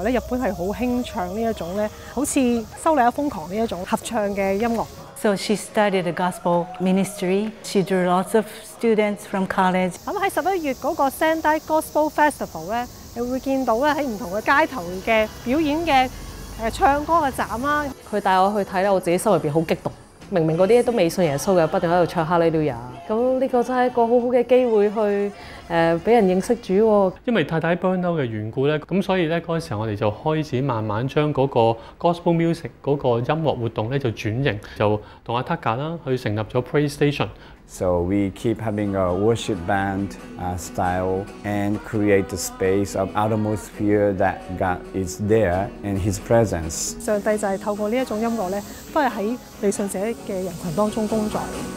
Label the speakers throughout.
Speaker 1: 來咧，日本係好興唱呢一種咧，好似修女一瘋狂呢一種合唱嘅音樂。
Speaker 2: So she studied the gospel ministry. She drew lots of students from college.
Speaker 1: 咁喺11月嗰個 Sendai Gospel Festival 咧，你會見到咧喺唔同嘅街頭嘅表演嘅唱歌嘅站啦。
Speaker 3: 佢帶我去睇咧，我自己心入邊好激動。明明嗰啲都未信耶穌嘅，不斷喺度唱哈利路亞。咁呢個真係一個好好嘅機會去俾人認識主喎。
Speaker 4: 因為太太 burn out 嘅緣故咧，咁所以咧嗰陣時候我哋就開始慢慢將嗰個 gospel music 嗰個音樂活動咧就轉型，就同阿 Taka 啦去成立咗 Praise Station。So
Speaker 5: we keep having a worship band style and create the space of atmosphere that God is there in His presence.
Speaker 1: 上帝就係透過呢一種音樂咧，都係喺未信者嘅人群當中工作。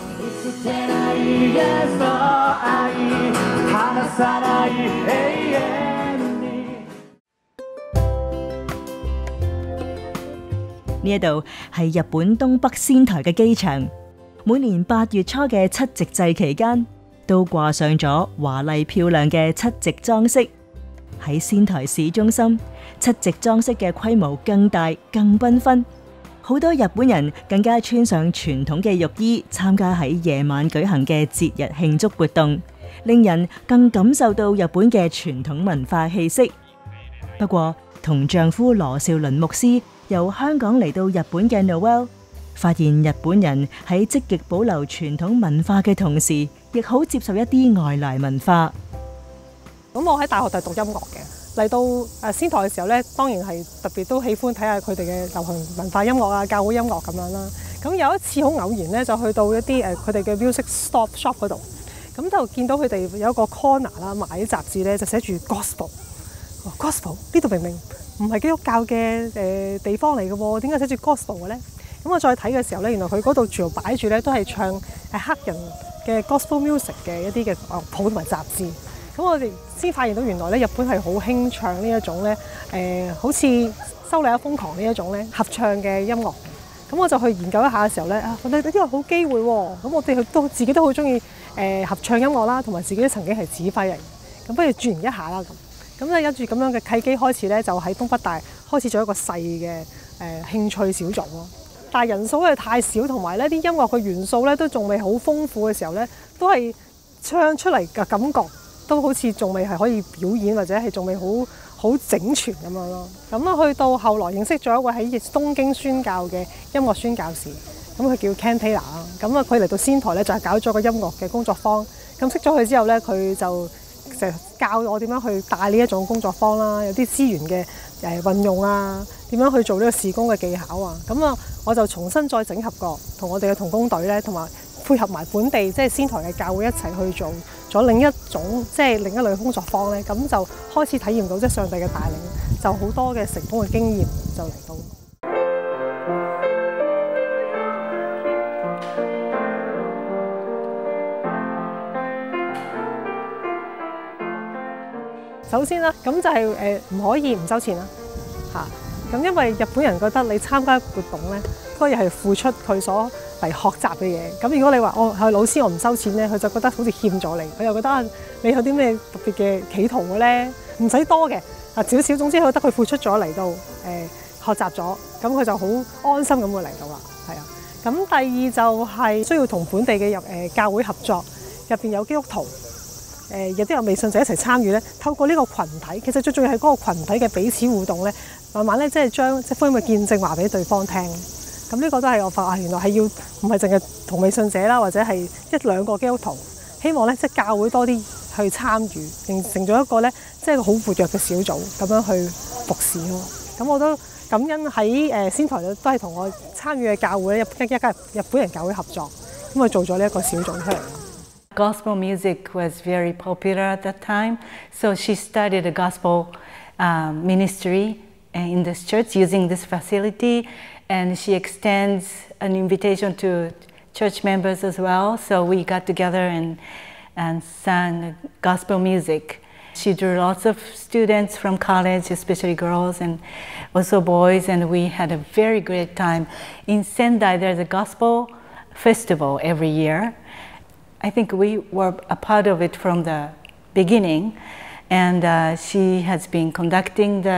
Speaker 6: 呢一度係日本東北仙台嘅機場。每年8月初嘅七夕祭期間，都掛上咗華麗漂亮嘅七夕裝飾。喺仙台市中心，七夕裝飾嘅規模更大、更繽紛。好多日本人更加穿上傳統嘅浴衣，參加喺夜晚舉行嘅節日慶祝活動，令人更感受到日本嘅傳統文化氣息。不過，同丈夫羅少麟牧師由香港嚟到日本嘅 Noel，發現日本人喺積極保留傳統文化嘅同時，亦好接受一啲外來文化。
Speaker 1: 咁我喺大學就係讀音樂嘅，嚟到仙台嘅時候咧，當然係特別都喜歡睇下佢哋嘅流行文化音樂啊、教會音樂咁樣啦。咁有一次好偶然咧，就去到一啲佢哋嘅 music shop 嗰度，咁就見到佢哋有一個 corner 啦，賣啲雜誌咧就寫住 gospel。gospel 呢度明明唔係基督教嘅地方嚟嘅喎，點解寫住 gospel 嘅咧？咁我再睇嘅時候咧，原來佢嗰度全部擺住咧都係唱黑人嘅 gospel music 嘅一啲嘅樂譜同埋雜誌。咁我哋先發現到原來咧日本係好興唱呢一種咧好似修女一瘋狂呢一種咧合唱嘅音樂。咁我就去研究一下嘅時候咧，覺得呢個好機會喎。咁我哋都自己都好中意合唱音樂啦，同埋自己都曾經係指揮嚟。咁不如轉型一下啦咁。咁咧有住咁樣嘅契機開始咧，就喺東北大開始咗一個細嘅興趣小組咯。但係人數咧太少，同埋咧啲音樂嘅元素咧都仲未好豐富嘅時候咧，都係唱出嚟嘅感覺都好似仲未係可以表演，或者係仲未好整全咁樣咯。咁啊去到後來認識咗一位喺東京宣教嘅音樂宣教士，咁佢叫 Ken Taylor 啦。咁啊佢嚟到仙台咧就係搞咗個音樂嘅工作坊。咁識咗佢之後咧，佢就教我點樣去帶呢一種工作坊啦，有啲資源嘅運用啊，點樣去做呢個事工嘅技巧啊。咁啊，我就重新再整合過，同我哋嘅同工隊咧，同埋配合埋本地即係仙台嘅教會一齊去做咗另一種即係另一類工作坊咧。咁就開始體驗到即係上帝嘅帶領，就好多嘅成功嘅經驗就嚟到。首先啦，咁就係唔可以唔收錢啦，咁因為日本人覺得你參加活動咧，都係付出佢所嚟學習嘅嘢。咁如果你話係老師我唔收錢咧，佢就覺得好似欠咗你。佢又覺得你有啲咩特別嘅企圖嘅咧，唔使多嘅，少少。總之佢覺得佢付出咗嚟到學習咗，咁佢就好安心咁會嚟到啦。係啊，咁第二就係需要同本地嘅教會合作，入邊有基督徒。有啲有未信者一齊參與咧，透過呢個群體，其實最重要係嗰個群體嘅彼此互動咧，慢慢咧即係將即係福音嘅見證話俾對方聽。咁呢個都係我發現原來係要唔係淨係同未信者啦，或者係一兩個基督徒，希望咧即係教會多啲去參與，形成咗一個咧即係好活躍嘅小組咁樣去服侍咯。咁我都感恩喺仙台都係同我參與嘅教會一間日本人教會合作，咁我做咗呢一個小組出嚟。
Speaker 2: Gospel music was very popular at that time, so she studied the gospel ministry in this church using this facility, and she extends an invitation to church members as well. So we got together and sang gospel music. She drew lots of students from college, especially girls and also boys, and we had a very great time. In Sendai, there's a gospel festival every year. I think we were a part of it from the beginning, and she has been conducting the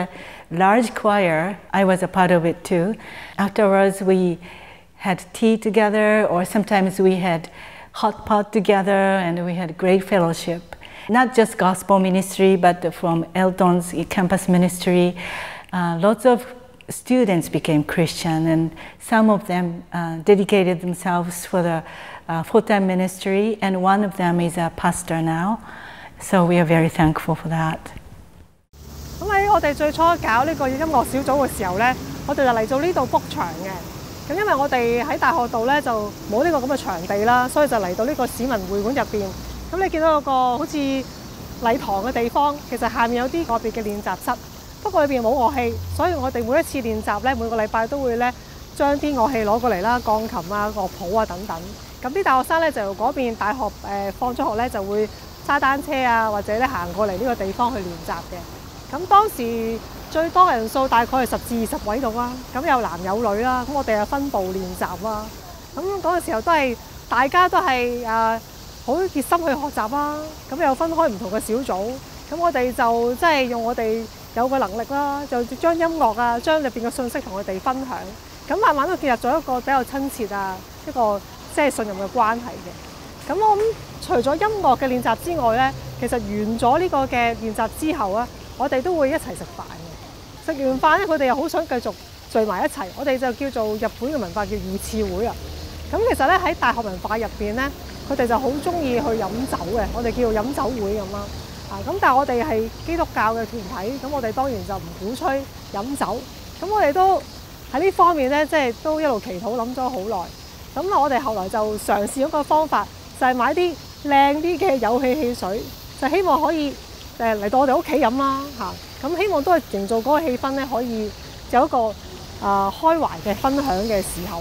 Speaker 2: large choir. I was a part of it too. Afterwards, we had tea together, or sometimes we had hot pot together, and we had great fellowship. Not just gospel ministry, but from Eldon's campus ministry. Lots of students became Christian, and some of them dedicated themselves for the full-time ministry, and one of them is a pastor now. So we are very thankful for that.
Speaker 1: 咁喺我哋最初搞呢個音樂小組嘅時候咧，我哋就嚟到呢度 book 場嘅。咁因為我哋喺大學度咧就冇呢個咁嘅場地啦，所以就嚟到呢個市民會館入邊。咁你見到有個好似禮堂嘅地方，其實下面有啲個別嘅練習室，不過裏邊冇樂器，所以我哋每一次練習咧，每個禮拜都會咧將啲樂器攞過嚟啦，鋼琴啊、樂譜啊等等。咁啲大學生咧就由嗰邊大學放咗學咧就會揸單車啊，或者咧行過嚟呢個地方去練習嘅。咁當時最多人數大概係10至20位度啦，咁有男有女啦，咁我哋又分部練習啦。咁嗰陣時候都係大家都係好熱心去學習啦，咁又分開唔同嘅小組，咁我哋就即係用我哋有嘅能力啦，就將音樂啊，將入邊嘅信息同佢哋分享，咁慢慢都建立咗一個比較親切啊，一個即係信任嘅關係嘅。咁我諗除咗音樂嘅練習之外咧，其實完咗呢個嘅練習之後啊，我哋都會一齊食飯嘅。食完飯咧，佢哋又好想繼續聚埋一齊，我哋就叫做日本嘅文化叫二次會啊。咁其實咧喺大學文化入邊咧，佢哋就好中意去飲酒嘅，我哋叫做飲酒會咁啦。咁但係我哋係基督教嘅團體，咁我哋當然就唔鼓吹飲酒。咁我哋都喺呢方面咧，即係都一路祈禱諗咗好耐。咁我哋後來就嘗試一個方法，就係買啲靚啲嘅有氣汽水，就希望可以嚟到我哋屋企飲啦嚇。咁希望都係營造嗰個氣氛咧，可以有一個開懷嘅分享嘅時候。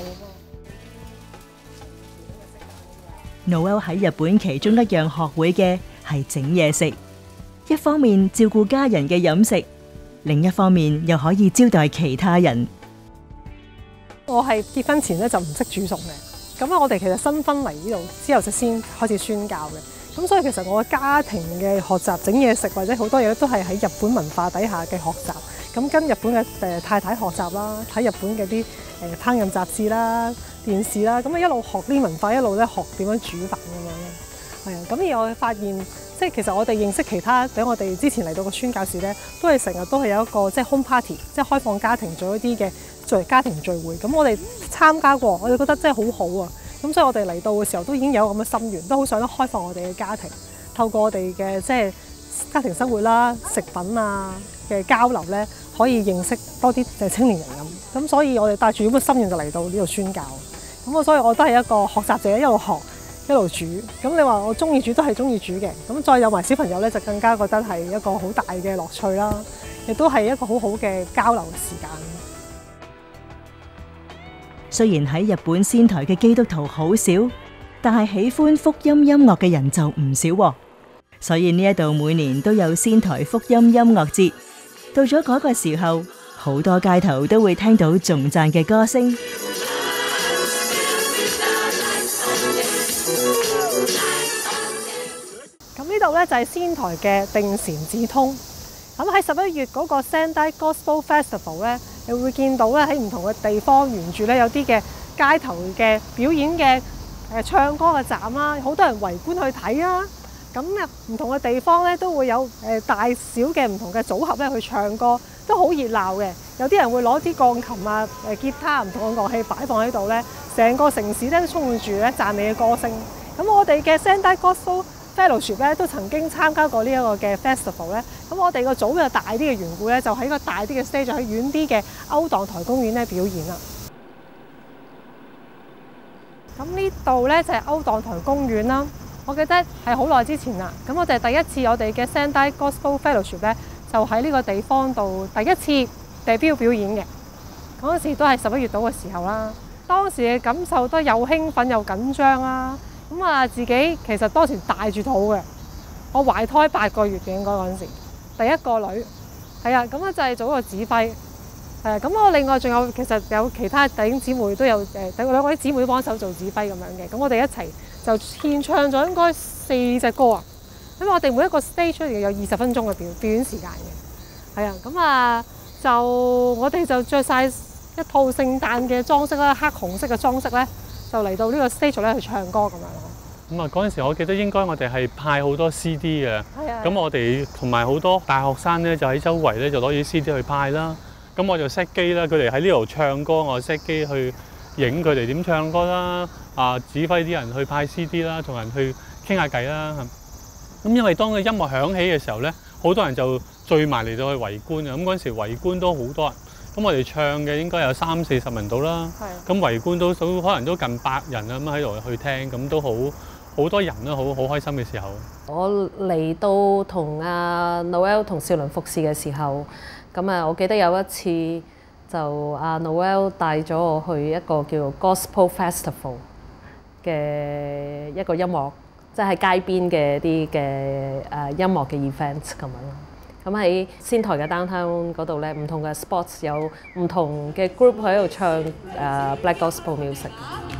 Speaker 6: Noel 喺日本其中一樣學會嘅係整嘢食，一方面照顧家人嘅飲食，另一方面又可以招待其他人。
Speaker 1: 我係結婚前咧就唔識煮餸嘅，咁我哋其實新婚嚟呢度之後就先開始宣教嘅，咁所以其實我嘅家庭嘅學習整嘢食或者好多嘢都係喺日本文化底下嘅學習，咁跟日本嘅太太學習啦，睇日本嘅啲烹飪雜誌啦、電視啦，咁一路學啲文化，一路咧學點樣煮飯咁樣咯，係啊，咁而我發現即係其實我哋認識其他，俾我哋之前嚟到個宣教士咧，都係成日都係有一個即係 home party， 即係開放家庭做一啲嘅作為家庭聚會，咁我哋參加過，我哋覺得真係好好啊！咁所以我哋嚟到嘅時候都已經有咁嘅心願，都好想開放我哋嘅家庭，透過我哋嘅即係家庭生活啦、食品啊嘅交流咧，可以認識多啲青年人咁。咁所以我哋帶住咁嘅心願就嚟到呢度宣教。咁所以我都係一個學習者，一路學一路煮。咁你話我中意煮都係中意煮嘅。咁再有埋小朋友咧，就更加覺得係一個好大嘅樂趣啦，亦都係一個好好嘅交流嘅時間。
Speaker 6: 雖然喺日本仙台嘅基督徒好少，但係喜歡福音音樂嘅人就唔少喎。所以呢一度每年都有仙台福音音樂節。到咗嗰個時候，好多街頭都會聽到頌讚嘅歌聲。
Speaker 1: 咁呢度咧就係仙台嘅定禪寺通。咁喺11月嗰個 Sendai Gospel Festival 咧，你會見到咧喺唔同嘅地方沿住咧有啲嘅街頭嘅表演嘅唱歌嘅站啦，好多人圍觀去睇啦。咁唔同嘅地方咧都會有大小嘅唔同嘅組合咧去唱歌，都好熱鬧嘅。有啲人會攞啲鋼琴啊、吉他唔同嘅樂器擺放喺度咧，成個城市咧都充滿住咧讚美嘅歌聲。咁我哋嘅 Sendai Gospel Fellowship 咧都曾經參加過呢一個嘅 festival 咧，咁我哋個組又大啲嘅緣故咧，就喺個大啲嘅 stage 喺遠啲嘅歐當台公園咧表演啦。咁呢度咧就係歐當台公園啦。我記得係好耐之前啦，咁我哋第一次我哋嘅 Sendai Gospel Fellowship 咧，就喺呢個地方度第一次debut表演嘅。嗰陣時都係11月度嘅時候啦，當時嘅感受都又興奮又緊張啦。咁啊，自己其實當時帶住肚嘅，我懷胎8個月嘅應該嗰陣時，第一個女，係啊，咁啊就係做一個指揮，咁我另外仲有其實有其他弟兄姊妹都有兩個啲姊妹幫手做指揮咁樣嘅，咁我哋一齊就獻唱咗應該4隻歌啊，咁我哋每一個 stage 出嚟有20分鐘嘅表演時間嘅，係啊，咁啊就我哋就着晒一套聖誕嘅裝飾啦，黑紅色嘅裝飾咧，就嚟到呢個 stage 咧去唱歌咁樣咯。
Speaker 4: 咁啊嗰陣時，我記得應該我哋係派好多 CD 嘅。
Speaker 1: 係啊。
Speaker 4: 咁我哋同埋好多大學生咧，就喺周圍咧就攞啲 CD 去派啦。咁我就 set 機啦，佢哋喺呢度唱歌，我 set 機去影佢哋點唱歌啦，指揮啲人去派 CD 啦，同人去傾下偈啦。咁因為當個音樂響起嘅時候咧，好多人就聚埋嚟到去圍觀嘅。咁嗰陣時圍觀都好多人。咁我哋唱嘅應該有30-40人到啦。係。咁圍觀都可能都近100人啊，咁喺度去聽，咁都好多人啦，好開心嘅時候。
Speaker 3: 我嚟到同阿 Noel 同少麟服侍嘅時候，咁啊，我記得有一次就阿 Noel 帶咗我去一個叫 Gospel Festival 嘅一個音樂，即係喺街邊嘅啲嘅音樂嘅 event 咁樣咯。咁喺仙台嘅 downtown 嗰度咧，唔同嘅 spots 有唔同嘅 group 喺度唱Black Gospel music。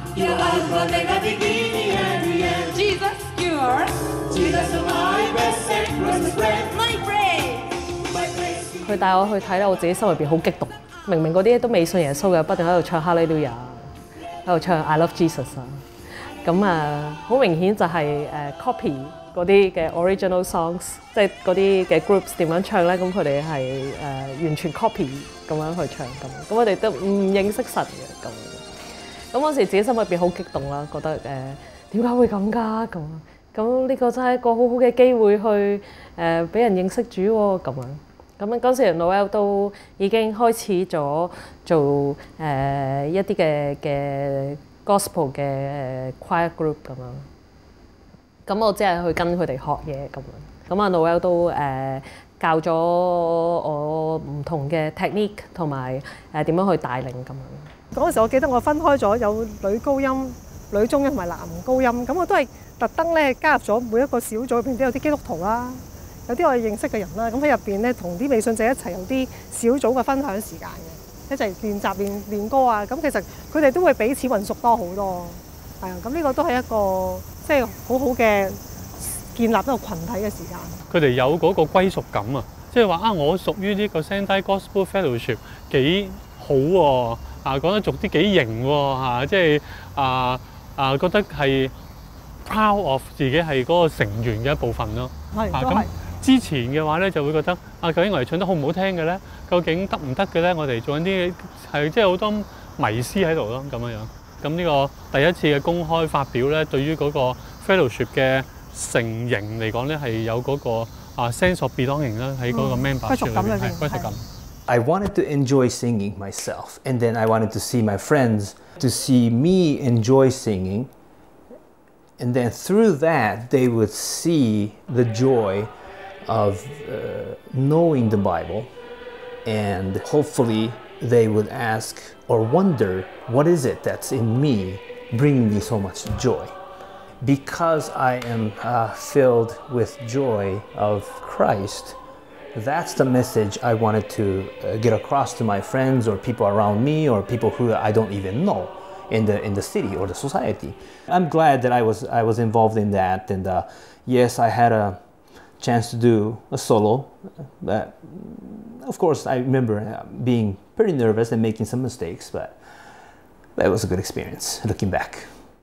Speaker 3: 佢帶我去睇咧，我自己心入邊好激動。明明嗰啲都未信耶穌嘅，不斷喺度唱哈利路亞，喺度唱 I Love Jesus 啊。咁好明顯就係copy 嗰啲嘅 original songs， 即係嗰啲嘅 groups 點樣唱咧？咁佢哋係完全 copy 咁樣去唱咁。咁我哋都唔認識神嘅咁。咁嗰時自己心入邊好激動啦，覺得點解會咁㗎咁？咁呢個真係一個好好嘅機會去俾人認識主喎咁樣。咁嗰時 Noel 都已經開始咗做一啲嘅 gospel 嘅 choir group 咁樣。咁我只係去跟佢哋學嘢咁樣。咁阿 Noel 都教咗我唔同嘅 technique 同埋點樣去帶領咁樣。
Speaker 1: 嗰陣時我記得我分開咗有女高音、女中音同埋男高音，咁我都係特登咧加入咗每一個小組入邊都有啲基督徒啦，有啲我哋認識嘅人啦，咁喺入邊咧同啲未信者一齊有啲小組嘅分享時間嘅，一齊練習練歌啊，咁其實佢哋都會彼此混熟多好多，係啊，咁呢個都係一個即係好好嘅建立一個群體嘅時間。
Speaker 4: 佢哋有嗰個歸屬感啊，即係話我屬於呢個 Sendai Gospel Fellowship 幾好喎，講得俗啲幾型喎，即係覺得係 proud of 自己係嗰個成員嘅一部分咯。
Speaker 1: 係，
Speaker 4: 咁之前嘅話咧就會覺得究竟我哋唱得好唔好聽嘅咧？究竟得唔得嘅咧？我哋做緊啲係即係好多迷思喺度咯，咁樣樣。咁呢個第一次嘅公開發表咧，對於嗰個 fellowship 嘅成形嚟講咧，係有嗰個sense of belonging 啦，喺嗰個 member 裏面係歸屬感。
Speaker 7: I wanted to enjoy singing myself, and then I wanted to see my friends to see me enjoy singing, and then through that they would see the joy of knowing the Bible, and hopefully they would ask or wonder, what is it that's in me bringing me so much joy? Because I am filled with joy of Christ, that's the message I wanted to get across to my friends or people around me or people who I don't even know in the city or the society. I'm glad that I was involved in that, and yes, I had a chance to do a solo. But of course, I remember being pretty nervous and making some mistakes, but it was a good experience looking back.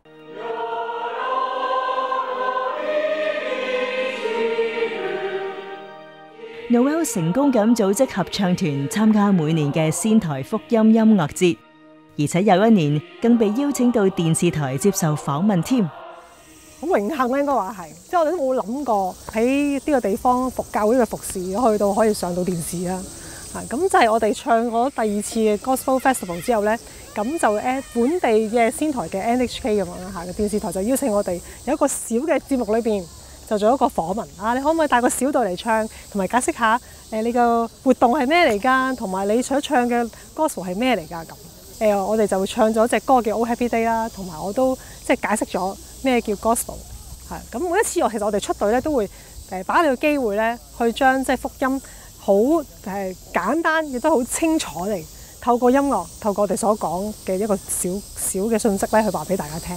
Speaker 6: Noel 成功咁組織合唱團參加每年嘅仙台福音音樂節，而且有一年更被邀請到電視台接受訪問添。
Speaker 1: 好榮幸咧，應該話係，即係我哋都冇諗過喺呢個地方服教會嘅服侍，去到可以上到電視啦。咁就係我哋唱咗第2次嘅 Gospel Festival 之後咧，咁就本地嘅仙台嘅 NHK 咁樣啦嚇，電視台就邀請我哋有一個小嘅節目裏邊。就做一個訪問你可唔可以帶個小隊嚟唱，同埋解釋下你個活動係咩嚟㗎，同埋你所唱嘅 gospel 係咩嚟㗎咁。我哋就唱咗隻歌叫 Oh Happy Day 啦，同埋我都即係解釋咗咩叫 gospel。係咁每一次其實我哋出隊咧都會把呢個機會咧去將即係福音好簡單亦都好清楚地透過音樂，透過我哋所講嘅一個小嘅信息咧去話俾大家聽。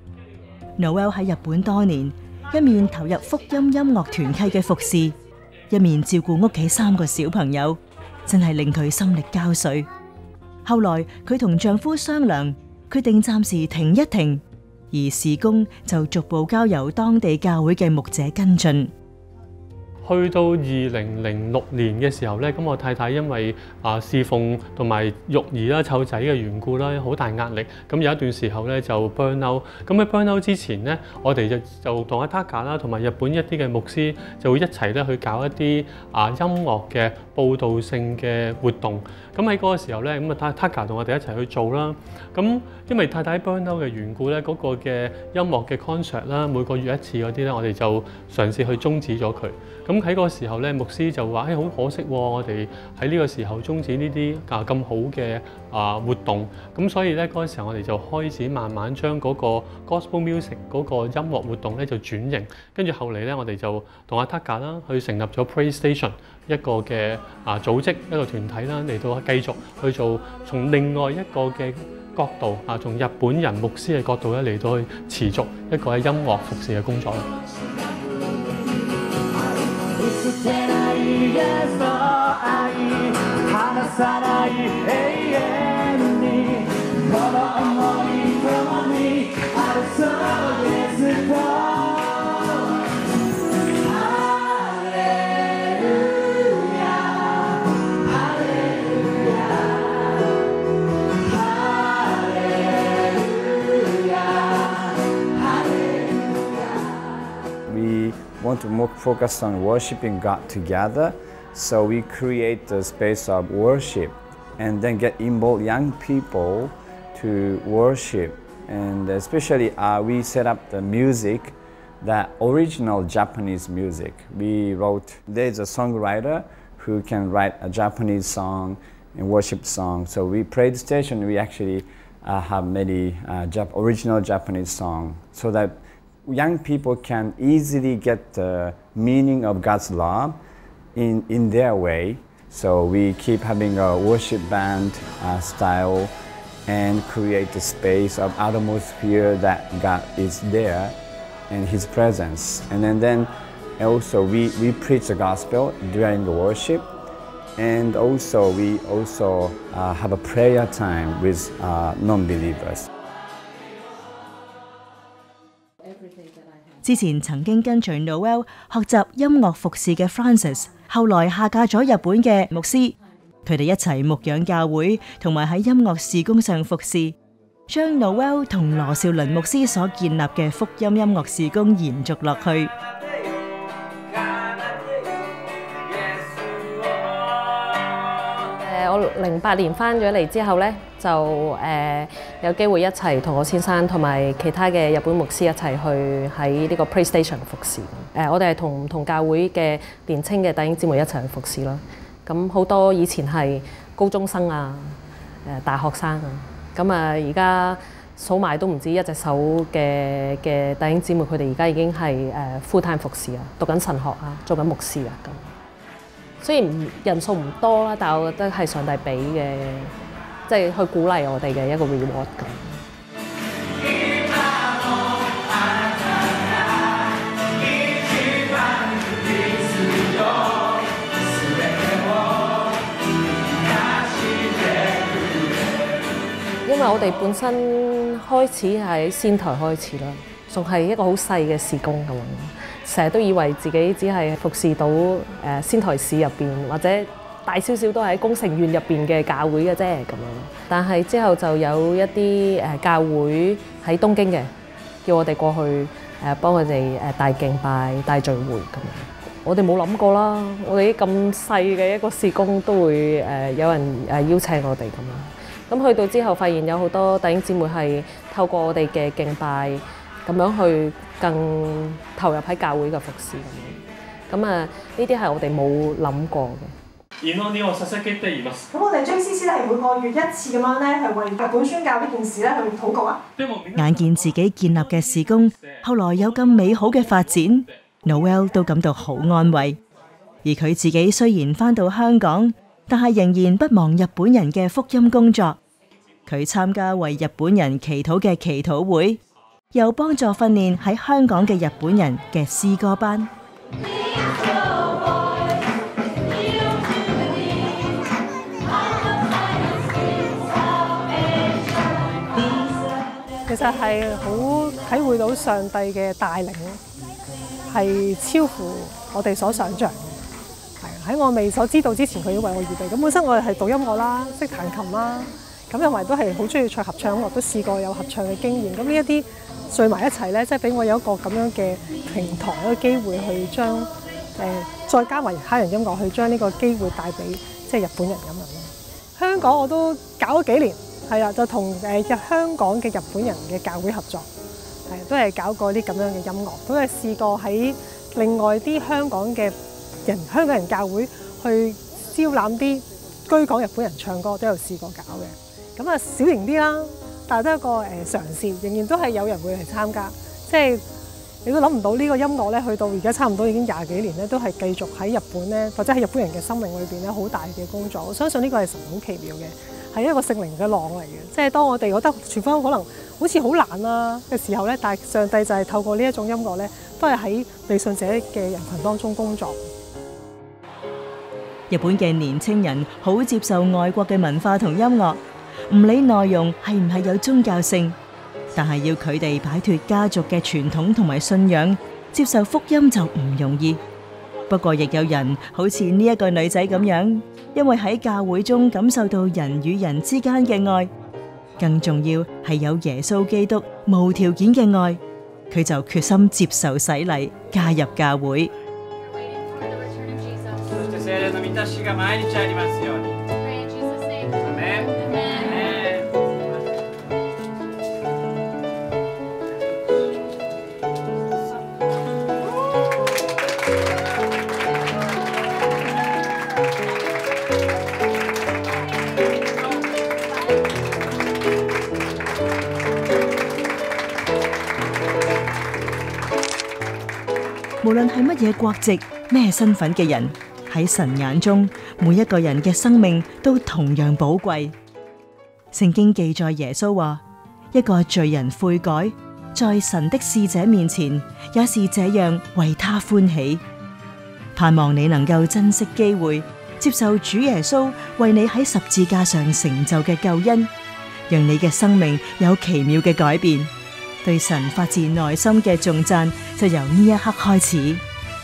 Speaker 6: Noel 喺日本多年，一面投入福音音樂團契嘅服侍， 一面照顧屋企3個小朋友，真係令佢心力交瘁。後來佢同丈夫商量，決定暫時停一停，而事工就逐步交由當地教會嘅牧者跟進。
Speaker 4: 去到2006年嘅時候咧，咁我太太因為侍奉同埋育兒啦、湊仔嘅緣故啦，好大壓力。咁有一段時候咧就 burn out。咁喺 burn out 之前咧，我哋就同阿 Taka 啦，同埋日本一啲嘅牧師就會一齊咧去搞一啲音樂嘅報導性嘅活動。咁喺嗰個時候咧，咁啊 Taka 同我哋一齊去做啦。咁因為太太 burn out 嘅緣故咧，嗰個嘅音樂嘅 concert 啦，每個月一次嗰啲咧，我哋就嘗試去終止咗佢。咁喺嗰個時候咧，牧師就話：好可惜喎，我哋喺呢個時候終止呢啲咁好嘅活動。咁所以咧，嗰個時候我哋就開始慢慢將嗰個 gospel music 嗰個音樂活動咧就轉型。跟住後嚟咧，我哋就同阿 Taka 啦去成立咗 Praise Station 一個嘅組織一個團體啦，嚟到繼續去做從另外一個嘅角度從日本人牧師嘅角度咧嚟到去持續一個喺音樂服侍嘅工作。
Speaker 5: Want to more focus on worshiping God together, so we create the space of worship and then get involved young people to worship, and especially we set up the music, that original Japanese music. There's a songwriter who can write a Japanese song and worship song, so we Praise Station, we actually have many original Japanese songs, so that young people can easily get the meaning of God's love in their way. So we keep having a worship band style and create the space of atmosphere that God is there and His presence. And then also we preach the gospel during the worship, and also we have a prayer time with non-believers.
Speaker 6: 之前曾經跟隨 Noel 學習音樂服侍嘅 Francis， 後來下嫁咗日本嘅牧師，佢哋一齊牧養教會，同埋喺音樂事工上服侍，將 Noel 同羅兆麟牧師所建立嘅福音音樂事工延續落去。
Speaker 3: 我08年翻咗嚟之後咧，就有機會一齊同我先生同埋其他嘅日本牧師一齊去喺呢個 Praise Station 服侍。我哋係同唔同教會嘅年青嘅弟兄姊妹一齊去服侍啦。咁好多以前係高中生啊、大學生啊，咁而家數埋都唔止一隻手嘅弟兄姊妹，佢哋而家已經係full time 服侍啊，讀緊神學啊，做緊牧師啊咁。雖然人數唔多啦，但係我覺得係上帝俾嘅，即係去鼓勵我哋嘅一個 reward 咁。因為我哋本身開始喺仙台開始啦，仲係一個好細嘅事工咁樣。成日都以為自己只係服侍到仙台市入邊，或者大少少都係喺工程院入邊嘅教會嘅啫咁樣。但係之後就有一啲教會喺東京嘅，叫我哋過去幫佢哋帶敬拜、帶聚會咁樣。我哋冇諗過啦，我哋啲咁細嘅一個事工都會有人邀請我哋咁樣。咁去到之後，發現有好多弟兄姊妹係透過我哋嘅敬拜，咁樣去更投入喺教會嘅服侍咁樣。呢啲係我哋冇諗過嘅。
Speaker 1: 咁我哋 JCC 咧係每個月一次咁樣咧，係為日本宣教呢件事咧去禱告啊。
Speaker 6: 眼見自己建立嘅事工，後來有咁美好嘅發展 ，Noel 都感到好安慰。而佢自己雖然返到香港，但係仍然不忘日本人嘅福音工作。佢參加為日本人祈禱嘅祈禱會，又幫助訓練喺香港嘅日本人嘅詩歌班。
Speaker 1: 其實係好體會到上帝嘅帶領，係超乎我哋所想像嘅。喺我未所知道之前，佢已經為我預備。咁本身我哋係讀音樂啦，識彈琴啦，咁同埋都係好中意唱合唱音樂，都試過有合唱嘅經驗。咁呢一啲聚埋一齊咧，即係俾我有一個咁樣嘅平台，一個機會去將再加埋黑人音樂，去將呢個機會帶俾即係日本人咁樣咯。香港我都搞咗幾年，係啦，就同香港嘅日本人嘅教會合作，係都係搞過啲咁樣嘅音樂，都係試過喺另外啲香港人教會去招攬啲居港日本人唱歌，都有試過搞嘅。咁啊小型啲啦，但係都係一個嘗試，仍然都係有人會嚟參加。即係你都諗唔到呢個音樂咧，去到而家差唔多已經20幾年咧，都係繼續喺日本咧，或者喺日本人嘅生命裏邊咧，好大嘅工作。我相信呢個係神好奇妙嘅，係一個聖靈嘅浪嚟嘅。即係當我哋覺得傳福音可能好似好難啊嘅時候咧，但係上帝就係透過呢一種音樂咧，都係喺未信者嘅人群當中工作。
Speaker 6: 日本嘅年青人好接受外國嘅文化同音樂，唔理內容係唔係有宗教性，但係要佢哋擺脫家族嘅傳統同埋信仰，接受福音就唔容易。不過亦有人好似呢一個女仔咁樣，因為喺教會中感受到人與人之間嘅愛，更重要係有耶穌基督無條件嘅愛，佢就決心接受洗禮，加入教會。無論係乜嘢國籍、咩身份嘅人，喺神眼中，每一個人嘅生命都同樣寶貴。聖經記載耶穌話：一個罪人悔改，在神的使者面前，也是這樣為他歡喜。盼望你能夠珍惜機會，接受主耶穌為你喺十字架上成就嘅救恩，讓你嘅生命有奇妙嘅改變。對神發自內心嘅頌讚，就由呢一刻開始。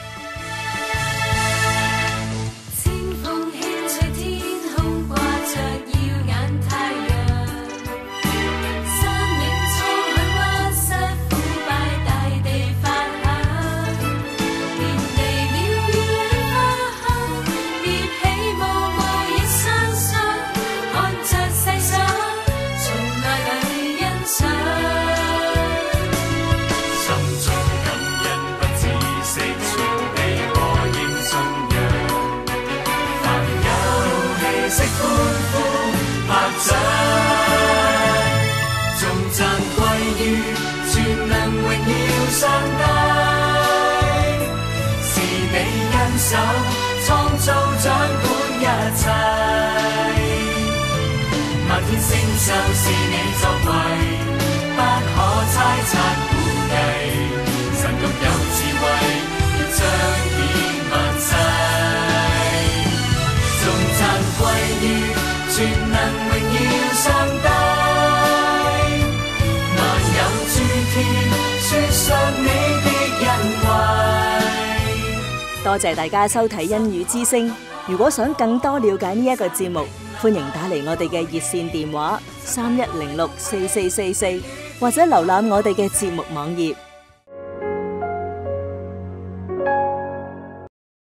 Speaker 8: 創造掌管一切，漫天星宿是你作為，不可猜測估計。神獨有智慧，要彰顯萬世。頌讚歸於全能榮耀上帝，萬有諸天説述你的恩惠。
Speaker 6: 多謝大家收睇《恩語之聲》。如果想更多了解呢一個節目，歡迎打嚟我哋嘅熱線電話31064444，或者瀏覽我哋嘅節目網頁